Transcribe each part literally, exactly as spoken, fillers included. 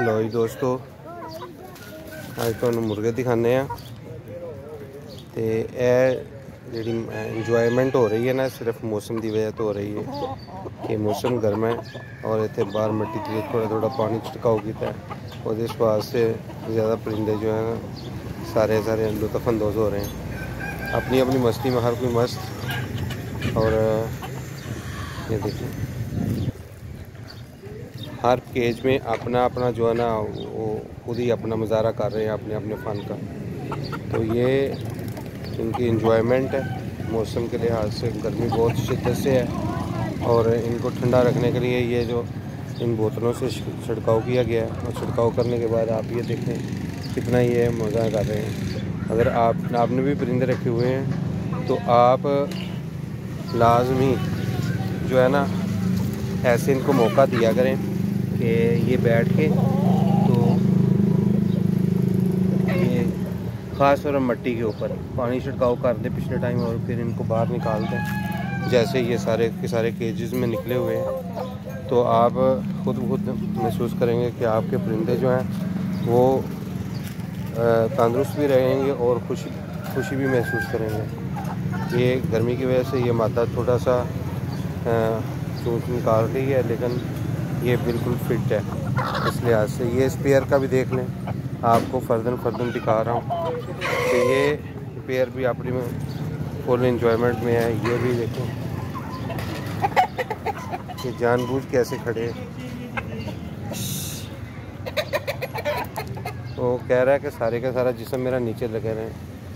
लो जी दोस्तों, अज तुहानूं मुर्गे दिखाने हैं। तो यह जी इंजॉयमेंट हो रही है ना, सिर्फ मौसम की वजह तो हो रही है कि मौसम गर्म है और इतने बाहर मिट्टी से थोड़ा थोड़ा पानी छिड़काव किया है और इस वास्ते ज़्यादा परिंदे जो हैं सारे सारे लुत्फ़अंदोज़ हो रहे हैं अपनी अपनी मस्ती में, हर कोई मस्त। और ये देखिए हर केज में अपना अपना जो है ना वो खुद ही अपना मुजाहरा कर रहे हैं अपने अपने फ़न का। तो ये इनकी इंजॉयमेंट है मौसम के लिहाज से। गर्मी बहुत शिद्दत से है और इनको ठंडा रखने के लिए ये जो इन बोतलों से छिड़काव किया गया है और छिड़काव करने के बाद आप ये देखें कितना ये मज़ा कर रहे हैं। अगर आप आपने भी परिंदे रखे हुए हैं तो आप लाजमी जो है ना ऐसे इनको मौका दिया करें कि ये बैठ के, तो ये ख़ास तौर पर मट्टी के ऊपर पानी छिड़काव कर दें पिछले टाइम और फिर इनको बाहर निकाल दें। जैसे ये सारे के सारे केजेस में निकले हुए हैं तो आप खुद खुद महसूस करेंगे कि आपके परिंदे जो हैं वो तंदुरुस्त भी रहेंगे और खुशी खुशी भी महसूस करेंगे। ये गर्मी की वजह से ये मादा थोड़ा सा चूँच निकाल रही है लेकिन ये बिल्कुल फिट है। इस लिहाज से ये स्पेयर का भी देख लें, आपको फर्दन फर्दन दिखा रहा हूँ। तो ये पेयर भी अपनी में फुल इंजॉयमेंट में है। ये भी देखो ये जानबूझ कैसे खड़े हैं। वो कह रहा है कि सारे का सारा जिस्म मेरा नीचे लगे रहे।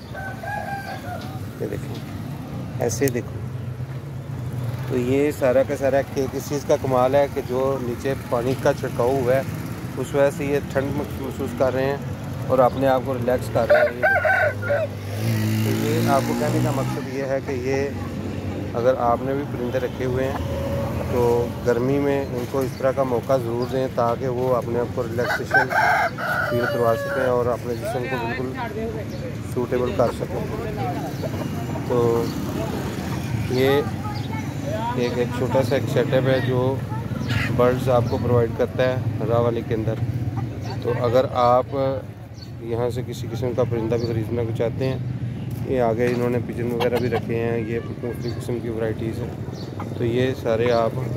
ये देखो ऐसे देखो। तो ये सारा का सारा किस चीज़ का कमाल है कि जो नीचे पानी का छिड़काव हुआ है उस वजह से ये ठंड महसूस कर रहे हैं और अपने आप को रिलैक्स कर रहे हैं। तो ये आपको कहने का मकसद ये है कि ये अगर आपने भी परिंदे रखे हुए हैं तो गर्मी में इनको इस तरह का मौका ज़रूर दें ताकि वो अपने आप को रिलैक्सेशन फील करवा सकें और अपने जिस्म को बिल्कुल सूटेबल कर सकें। तो ये एक एक छोटा सा एक सेटअप है जो बर्ड्स आपको प्रोवाइड करता है रावाली के अंदर। तो अगर आप यहाँ से किसी किस्म का परिंदा भी खरीदना चाहते हैं, ये आगे इन्होंने पिजन वगैरह भी रखे हैं, ये मुख्तलिफ किस्म की वैराइटीज़ हैं। तो ये सारे आप तो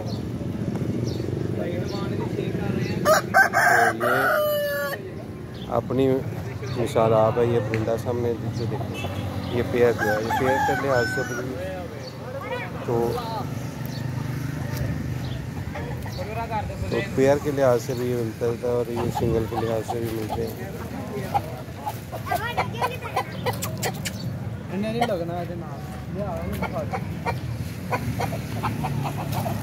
ये अपनी मिसाल आप है। ये परिंदा सामने जो देखें ये पेयर जो है ये पेयर के लिहाज से तो तो पेयर के लिहाज से भी ये मिलता है और ये सिंगल के लिहाज से भी मिलते हैं।